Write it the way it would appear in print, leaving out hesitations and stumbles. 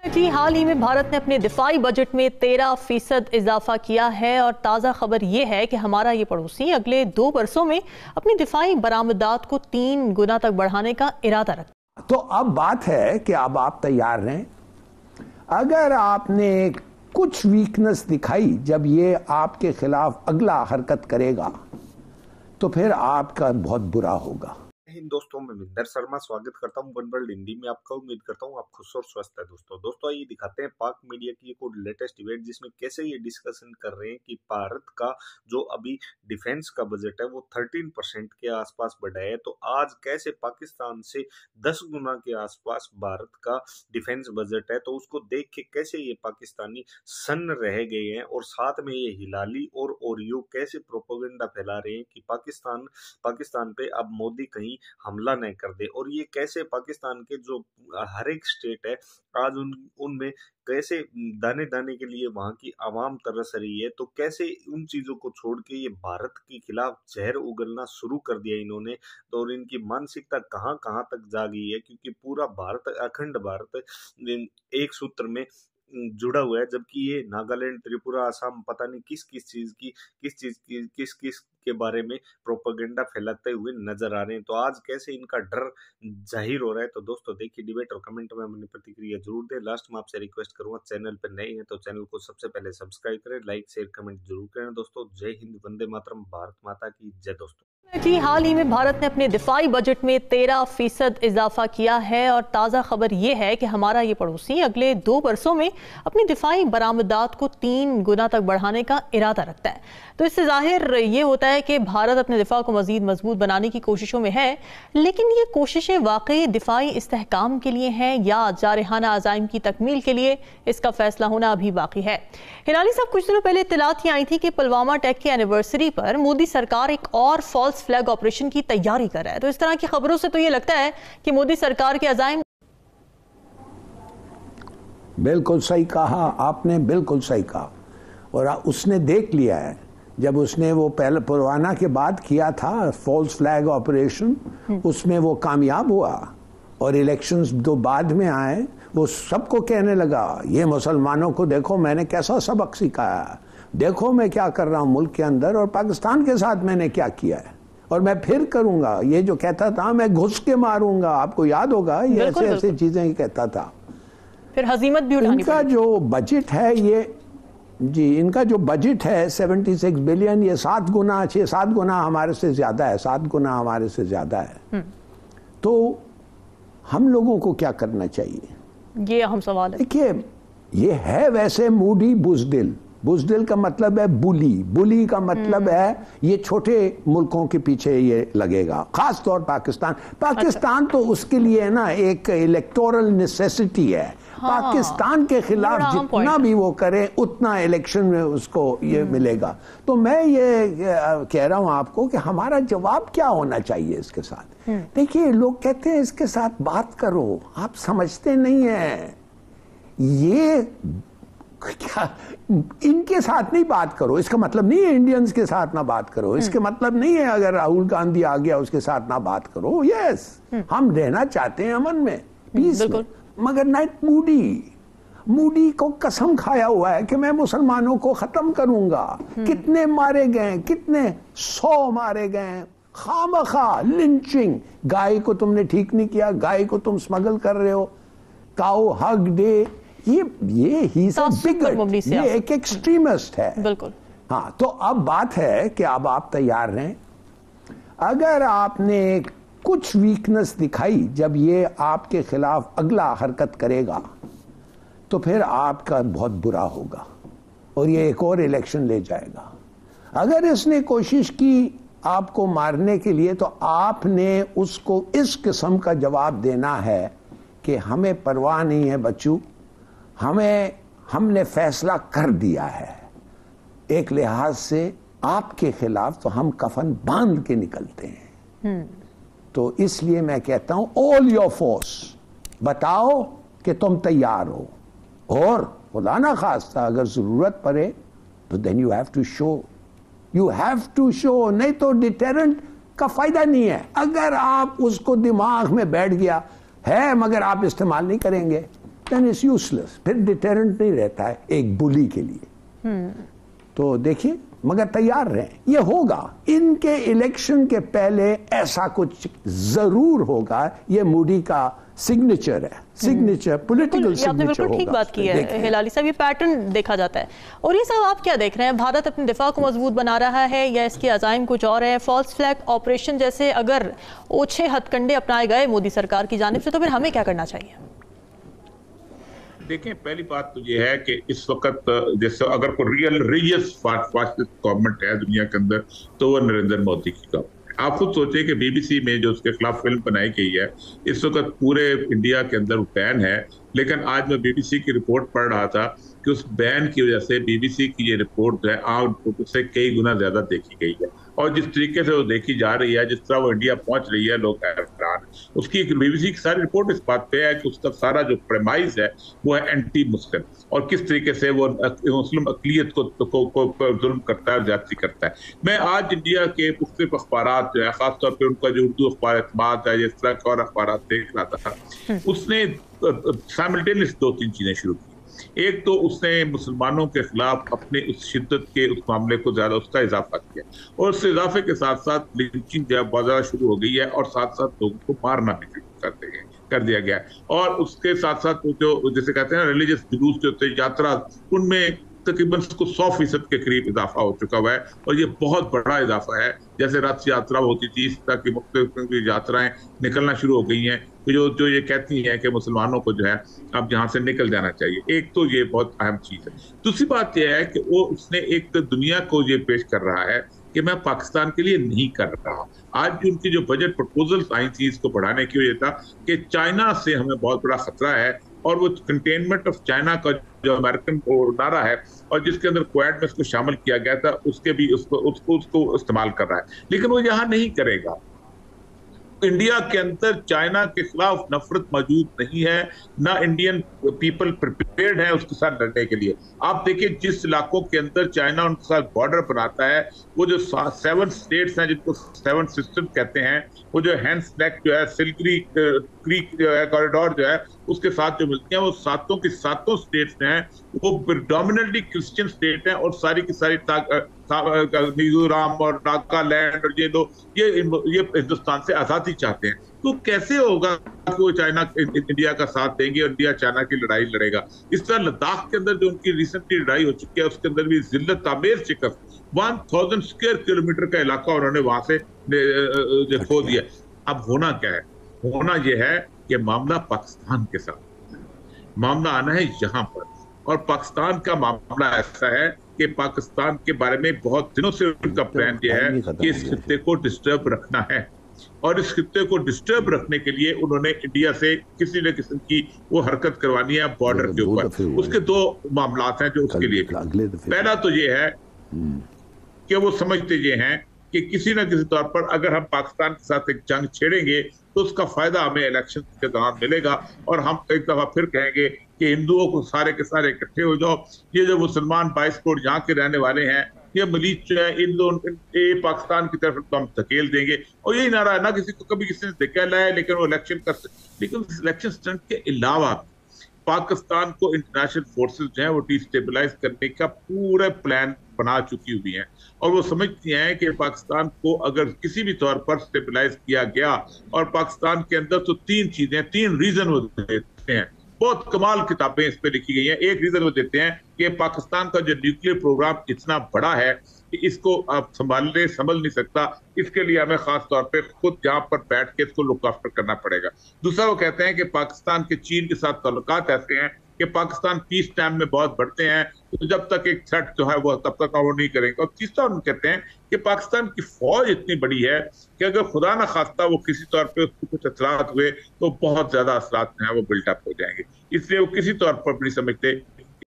जी हाल ही में भारत ने अपने दिफाई बजट में 13% इजाफा किया है और ताज़ा खबर यह है कि हमारा ये पड़ोसी अगले 2 वर्षों में अपनी दिफाई बरामदात को 3 गुना तक बढ़ाने का इरादा रखता है। तो अब बात है कि अब आप तैयार रहें। अगर आपने कुछ वीकनेस दिखाई जब ये आपके खिलाफ अगला हरकत करेगा तो फिर आपका बहुत बुरा होगा। इन दोस्तों मैं मिंदर शर्मा स्वागत करता हूं वन वर्ल्ड हिंदी में आपका। उम्मीद करता हूं आप खुश और स्वस्थ है। दोस्तों आइए दिखाते हैं पाक मीडिया की एक और लेटेस्ट इवेंट जिसमें कैसे ये डिस्कशन कर रहे हैं कि भारत का जो अभी डिफेंस का बजट है वो 13% के आसपास बढ़ा है। तो आज कैसे पाकिस्तान से 10 गुना के आसपास भारत का डिफेंस बजट है, तो उसको देख के कैसे ये पाकिस्तानी सन्न रह गए हैं और साथ में ये हिलाली और ओरियो कैसे प्रोपेगेंडा फैला रहे हैं कि पाकिस्तान पे अब मोदी कहीं हमला नहीं कर दे। और ये कैसे पाकिस्तान के जो हर एक स्टेट है आज उनमें कैसे दाने दाने के लिए वहां की आवाम तरस रही है, तो कैसे उन चीजों को छोड़ के ये भारत के खिलाफ जहर उगलना शुरू कर दिया इन्होंने। तो और इनकी मानसिकता कहां कहां तक जा गई है, क्योंकि पूरा भारत, अखंड भारत एक सूत्र में जुड़ा हुआ है, जबकि ये नागालैंड, त्रिपुरा, असम पता नहीं किस के बारे में प्रोपेगेंडा फैलाते हुए नजर आ रहे हैं। तो आज कैसे इनका डर जाहिर हो रहा है। तो दोस्तों देखिए डिबेट और कमेंट में अपनी प्रतिक्रिया जरूर दें। लास्ट में आपसे रिक्वेस्ट करूंगा, चैनल पर नए हैं तो चैनल को सबसे पहले सब्सक्राइब करें, लाइक शेयर कमेंट जरूर करें। दोस्तों जय हिंद, वंदे मातरम, भारत माता की जय। दोस्तों जी हाल ही में भारत ने अपने दिफाई बजट में 13% इजाफा किया है और ताज़ा खबर यह है कि हमारा ये पड़ोसी अगले 2 वर्षों में अपनी दिफाई बरामदात को 3 गुना तक बढ़ाने का इरादा रखता है। तो इससे जाहिर ये होता है कि भारत अपने दिफा को मजीद मजबूत बनाने की कोशिशों में है, लेकिन ये कोशिशें वाकई दिफाई इस्तेहकाम के लिए हैं या जारहाना अज़ाइम की तकमील के लिए, इसका फैसला होना अभी बाकी है। हिलाली साहब, कुछ दिनों पहले इत्तलात आई थी कि पुलवामा अटैक की एनिवर्सरी पर मोदी सरकार एक और फॉल्स फ्लैग ऑपरेशन की तैयारी कर रहा है। तो इस तरह की खबरों से तो ये लगता है कि मोदी सरकार के अज़ाइम। बिल्कुल सही कहा आपने, बिल्कुल सही कहा। और उसने देख लिया है, जब उसने वो पहले पुलवामा के बाद किया था फॉल्स फ्लैग ऑपरेशन, उसमें वो कामयाब हुआ और इलेक्शंस जो बाद में आए वो सबको कहने लगा, ये मुसलमानों को देखो मैंने कैसा सबक सिखाया, देखो मैं क्या कर रहा हूं मुल्क के अंदर और पाकिस्तान के साथ मैंने क्या किया है और मैं फिर करूंगा। ये जो कहता था मैं घुस के मारूंगा, आपको याद होगा ये ऐसे चीजें ही कहता था। फिर हजीमत भी उठानी इनका जो बजट है इनका जो बजट है 76 बिलियन, ये 7 गुना हमारे से ज्यादा है, 7 गुना हमारे से ज्यादा है। तो हम लोगों को क्या करना चाहिए, ये अहम सवाल है। देखिए ये है वैसे मूडी बुज़दिल का मतलब है बुली का मतलब है ये छोटे मुल्कों के पीछे ये लगेगा, खास तौर पाकिस्तान तो उसके लिए ना एक इलेक्टोरल नेसेसिटी है। हाँ, पाकिस्तान के खिलाफ जितना भी वो करे उतना इलेक्शन में उसको ये मिलेगा। तो मैं ये कह रहा हूं आपको कि हमारा जवाब क्या होना चाहिए इसके साथ। देखिए लोग कहते हैं इसके साथ बात करो, आप समझते नहीं है, ये क्या इनके साथ नहीं बात करो, इसका मतलब नहीं है इंडियंस के साथ ना बात करो, इसके मतलब नहीं है अगर राहुल गांधी आ गया उसके साथ ना बात करो। यस, हम रहना चाहते हैं अमन में, पीस में, मगर नाइट मूडी को कसम खाया हुआ है कि मैं मुसलमानों को खत्म करूंगा। कितने मारे गए, कितने 100 मारे गए, खामखा लिंचिंग। गाय को तुमने ठीक नहीं किया, गाय को तुम स्मगल कर रहे हो, काउ हग डे, ये ही ये एक एक्सट्रीमिस्ट है। बिल्कुल। हाँ, तो अब बात है कि अब आप तैयार रहें। अगर आपने कुछ वीकनेस दिखाई जब ये आपके खिलाफ अगला हरकत करेगा तो फिर आपका बहुत बुरा होगा और ये एक और इलेक्शन ले जाएगा। अगर इसने कोशिश की आपको मारने के लिए तो आपने उसको इस किस्म का जवाब देना है कि हमें परवाह नहीं है बच्चू, हमने फैसला कर दिया है, एक लिहाज से आपके खिलाफ तो हम कफन बांध के निकलते हैं। तो इसलिए मैं कहता हूं ऑल योर फोर्स, बताओ कि तुम तैयार हो, और खुदा ना खास्ता अगर जरूरत पड़े तो then you have to show, नहीं तो डिटेरेंट का फायदा नहीं है। अगर आप उसको दिमाग में बैठ गया है मगर आप इस्तेमाल नहीं करेंगे देन इट्स यूजलेस, फिर डिटरेंट नहीं रहता है एक बुली के लिए। तो देखिए, मगर तैयार रहें, ये होगा, इनके इलेक्शन के पहले ऐसा कुछ जरूर होगा। ये मोदी का सिग्नेचर है, सिग्नेचर, पॉलिटिकल सिग्नेचर होगा। बिल्कुल ठीक बात की है हिलाली साहब, ये पैटर्न देखा जाता है। और ये सब आप क्या देख रहे हैं, भारत अपने दिफा को मजबूत बना रहा है या इसके अज़ाइम कुछ और है? फॉल्स फ्लैग ऑपरेशन जैसे अगर ओछे हथकंडे अपनाए गए मोदी सरकार की जानिब से, तो फिर हमें क्या करना चाहिए? देखें, पहली बात तो ये है कि इस वक्त जैसे अगर कोई रियल रिलियस फासिस्ट गवर्नमेंट है दुनिया के अंदर, तो वो नरेंद्र मोदी की गवर्नमेंट। आप खुद सोचिए कि बीबीसी में जो उसके खिलाफ फिल्म बनाई गई है, इस वक्त पूरे इंडिया के अंदर बैन है। लेकिन आज मैं बीबीसी की रिपोर्ट पढ़ रहा था कि उस बैन की वजह से बीबीसी की ये रिपोर्ट जो है आम रिपोर्ट से कई गुना ज्यादा देखी गई है। और जिस तरीके से वो देखी जा रही है, जिस तरह वो इंडिया पहुंच रही है, लोग हैरान। उसकी बीबीसी की सारी रिपोर्ट इस बात पे है कि उसका सारा जो प्रेमाइज है वो है एंटी मुस्लिम, और किस तरीके से वो मुस्लिम अकलियत को जुल्म करता है, ज्यादती करता है। मैं आज इंडिया के मुख्तलिफ अखबारात जो है, खासतौर पर उनका जो उर्दू अखबार एतमाद है, जिस तरह के और अखबार देख रहा था, उसने साइमल्टेनियस 2-3 चीजें शुरू की। एक तो उसने मुसलमानों के खिलाफ अपने उस शिद्दत के उस मामले को ज्यादा उसका इजाफा किया, और उस इजाफे के साथ साथ लिंचिंग जो बहुत ज्यादा शुरू हो गई है, और साथ साथ लोगों को मारना भी शुरू कर दिया गया। और उसके साथ साथ जो जैसे कहते हैं रिलीजियस जुलूस जो होते हैं, यात्रा, उनमें तकरीबन 100% के करीब इजाफा हो चुका हुआ है, और ये बहुत बड़ा इजाफा है। जैसे रथ यात्रा होती थी, इस तरह की मुख्तलिफ यात्राएं निकलना शुरू हो गई हैं, जो ये कहती हैं कि मुसलमानों को जो है अब यहाँ से निकल जाना चाहिए। एक तो ये बहुत अहम चीज है। दूसरी बात यह है कि वो उसने एक दुनिया को ये पेश कर रहा है कि मैं पाकिस्तान के लिए नहीं कर रहा। आज भी उनकी जो बजट प्रपोजल्स आई थी इसको बढ़ाने की वजह था कि चाइना से हमें बहुत बड़ा खतरा है, और वो कंटेनमेंट ऑफ चाइना का जो अमेरिकन नारा है, और जिसके अंदर क्वाड में उसको शामिल किया गया था, उसके भी उसको इस्तेमाल कर रहा है। लेकिन वो यहाँ नहीं करेगा। इंडिया के अंदर चाइना के खिलाफ नफरत मौजूद नहीं है, ना इंडियन पीपल प्रिपेयर्ड है उसके साथ लड़ने के लिए। आप देखिए, जिस इलाकों के अंदर चाइना उनके साथ बॉर्डर बनाता है, वो जो 7 स्टेट्स हैं जिनको 7 सिस्टम कहते हैं, वो जो हैंड्स नेक जो है, सिल्करी क्रीक जो है, कॉरिडोर जो है, उसके साथ जो मिलती हैं, वो 7 की 7 स्टेट्स हैं, वो प्रेडोमिनेटली क्रिश्चियन स्टेट हैं, और सारी की सारी मिजोरम और नागालैंड और ये लोग ये हिंदुस्तान से आजादी चाहते हैं। तो कैसे होगा कि वो चाइना इंडिया का साथ देंगे और इंडिया चाइना की लड़ाई लड़ेगा? इस तरह लद्दाख के अंदर जो उनकी रिसेंटली लड़ाई हो चुकी है, उसके अंदर भी जिल्लत आमेर शिकस्त, 1000 स्क्वायर किलोमीटर का इलाका उन्होंने वहां से खो दिया। अब होना क्या है? होना यह है कि मामला पाकिस्तान के साथ, मामला आना है यहाँ पर। और पाकिस्तान का मामला ऐसा है कि पाकिस्तान के बारे में बहुत दिनों से उनका प्लान यह है कि इस खित्ते को डिस्टर्ब रखना है, और इस खित्ते को डिस्टर्ब रखने के लिए उन्होंने इंडिया से किसी न किस्म की वो हरकत करवानी है बॉर्डर के ऊपर। उसके 2 मामला हैं जो उसके लिए। पहला तो ये है कि वो समझते ये हैं कि किसी न किसी तौर पर अगर हम पाकिस्तान के साथ एक जंग छेड़ेंगे तो उसका फायदा हमें इलेक्शन के दौरान मिलेगा, और हम एक दफा फिर कहेंगे कि हिंदुओं को सारे के सारे इकट्ठे हो जाओ, ये जो मुसलमान 22 करोड़ यहाँ के रहने वाले हैं, ये मलीज जो है, ये पाकिस्तान की तरफ तो हम धकेल देंगे। और यही नारा है ना, किसी को कभी किसी ने धकेला है, लेकिन वो इलेक्शन कर सकते। लेकिन इलेक्शन स्टंट के अलावा पाकिस्तान को इंटरनेशनल फोर्सेस जो है वो डिस्टेबलाइज करने का पूरा प्लान बना चुकी हुई हैं, और वो समझती हैं कि पाकिस्तान को अगर किसी भी तौर पर स्टेबलाइज किया गया, और पाकिस्तान के अंदर तो 3 रीजन वो देते हैं। बहुत कमाल किताबें इस पे लिखी गई हैं। एक रीजन वो देते हैं कि पाकिस्तान का जो न्यूक्लियर प्रोग्राम इतना बड़ा है कि इसको आप समझ नहीं सकता, इसके लिए हमें खास तौर पे खुद यहाँ पर बैठ के इसको लुक आफ्टर करना पड़ेगा। दूसरा वो कहते हैं कि पाकिस्तान के चीन के साथ ताल्लुकात ऐसे हैं कि पाकिस्तान पीस टाइम में बहुत बढ़ते हैं, तो जब तक एक थ्रेट जो है वो तब तक वो नहीं करेंगे। और तीसरा उन कहते हैं कि पाकिस्तान की फौज इतनी बड़ी है कि अगर खुदा ना खास्ता वो किसी तौर पे उसको कुछ असरात हुए तो बहुत ज्यादा असरात जो है वो बिल्टअप हो जाएंगे। इसलिए वो किसी तौर पर नहीं समझते